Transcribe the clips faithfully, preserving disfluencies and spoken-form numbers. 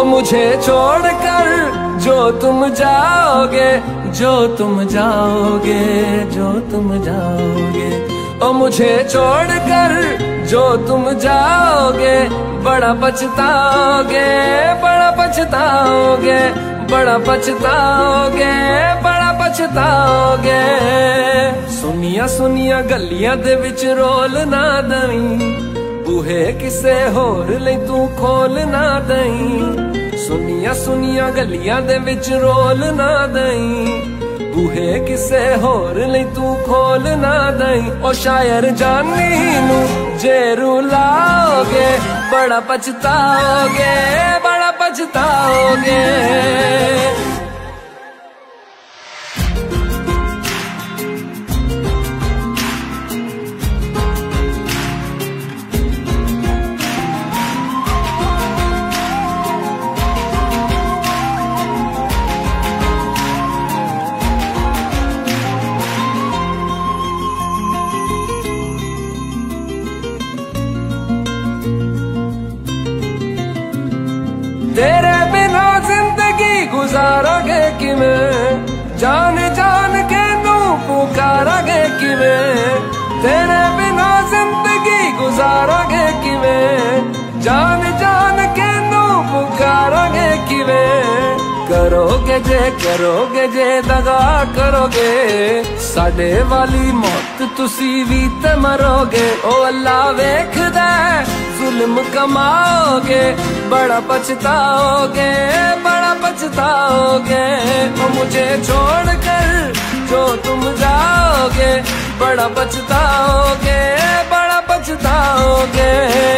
मुझे छोड़कर जो तुम जाओगे, जो तुम जाओगे, जो तुम जाओगे, ओ मुझे छोड़कर जो तुम जाओगे, बड़ा पछताओगे, बड़ा पछताओगे, बड़ा पछताओगे, बड़ा पछताओगे। सुनिया सुनिया गलियां दे विच रोल ना दई, बूहे किसे होर ले तू खोल ना दई। सुनिया सुनिया गलियां दे विच रोल ना दई, बूहे किसे होर ले तू खोल ना दई। ओ शायर जानी नू जे रुलाओगे, बड़ा पछताओगे, बड़ा पछताओगे। तेरे बिना जिंदगी गुजारांगे किवें, जान जान के नू पुकारांगे किवें। तेरे बिना जिंदगी गुजारांगे किवें, जान जान के नू पुकारांगे किवें। करोगे जे करोगे जे दगा करोगे, साडे वाली मौत तुसी भी ते मरोगे। ओ अल्लाह वेखदा जुल्म कमाओगे, बड़ा पछताओगे, बड़ा पछताओगे। ओ मुझे छोड़कर जो तुम जाओगे, बड़ा पछताओगे, बड़ा पछताओगे।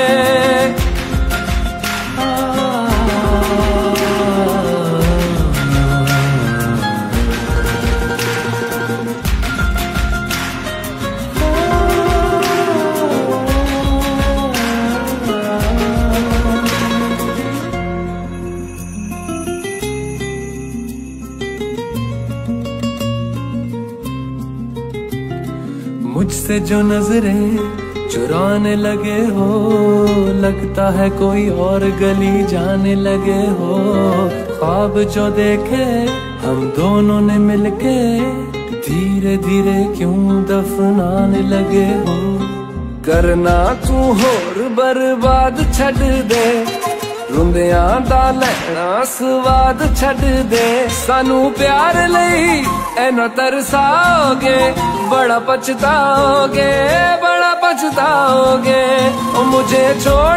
मुझसे जो नजरें चुराने लगे हो, लगता है कोई और गली जाने लगे हो। ख्वाब जो देखे हम दोनों ने मिलके, धीरे धीरे क्यों दफनाने लगे हो। करना तू होर बर्बाद छड़ दे, रुंदियां दा लैना स्वाद छड़ दे। सानू प्यार लई ऐना तरसाओगे, बड़ा पछताओगे, बड़ा पछताओगे। ओ मुझे छोड़